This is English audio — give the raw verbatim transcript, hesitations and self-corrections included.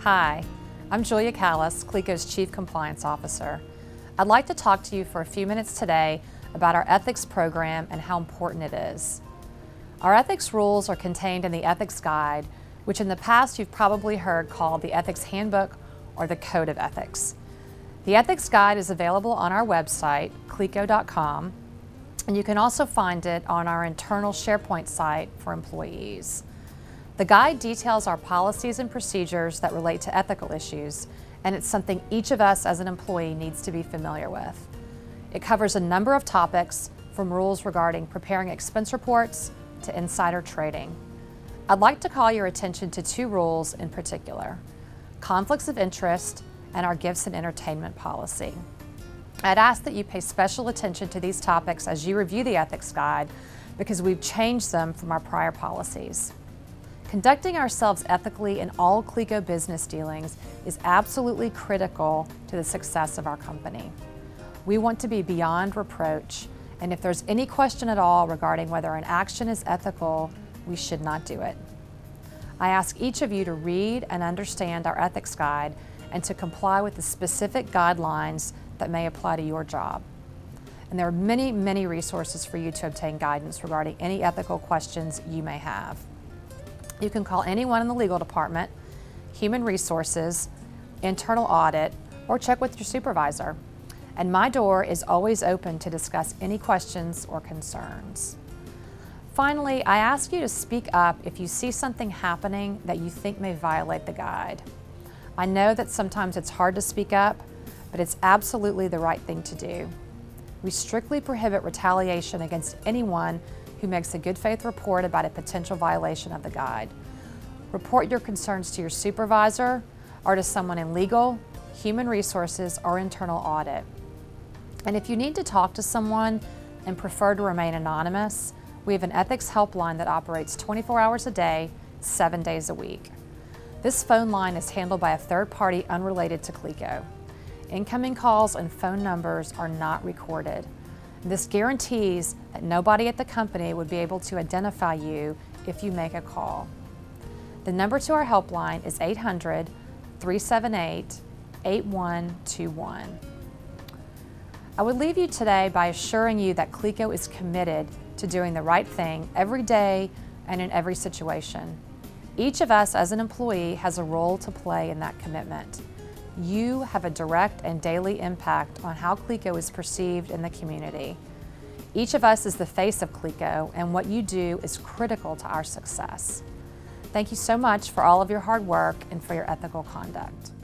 Hi, I'm Julia Callis, Cleco's Chief Compliance Officer. I'd like to talk to you for a few minutes today about our ethics program and how important it is. Our ethics rules are contained in the Ethics Guide, which in the past you've probably heard called the Ethics Handbook or the Code of Ethics. The Ethics Guide is available on our website, cleco dot com, and you can also find it on our internal SharePoint site for employees. The guide details our policies and procedures that relate to ethical issues, and it's something each of us as an employee needs to be familiar with. It covers a number of topics, from rules regarding preparing expense reports to insider trading. I'd like to call your attention to two rules in particular: conflicts of interest and our gifts and entertainment policy. I'd ask that you pay special attention to these topics as you review the Ethics Guide, because we've changed them from our prior policies. Conducting ourselves ethically in all Cleco business dealings is absolutely critical to the success of our company. We want to be beyond reproach, and if there's any question at all regarding whether an action is ethical, we should not do it. I ask each of you to read and understand our Ethics Guide and to comply with the specific guidelines that may apply to your job. And there are many, many resources for you to obtain guidance regarding any ethical questions you may have. You can call anyone in the legal department, human resources, internal audit, or check with your supervisor. And my door is always open to discuss any questions or concerns. Finally, I ask you to speak up if you see something happening that you think may violate the guide. I know that sometimes it's hard to speak up, but it's absolutely the right thing to do. We strictly prohibit retaliation against anyone who makes a good faith report about a potential violation of the guide. Report your concerns to your supervisor or to someone in legal, human resources, or internal audit. And if you need to talk to someone and prefer to remain anonymous, we have an ethics helpline that operates twenty-four hours a day, seven days a week. This phone line is handled by a third party unrelated to Cleco. Incoming calls and phone numbers are not recorded. This guarantees that nobody at the company would be able to identify you if you make a call. The number to our helpline is eight hundred, three seven eight, eight one two one. I would leave you today by assuring you that Cleco is committed to doing the right thing every day and in every situation. Each of us as an employee has a role to play in that commitment. You have a direct and daily impact on how Cleco is perceived in the community. Each of us is the face of Cleco, and what you do is critical to our success. Thank you so much for all of your hard work and for your ethical conduct.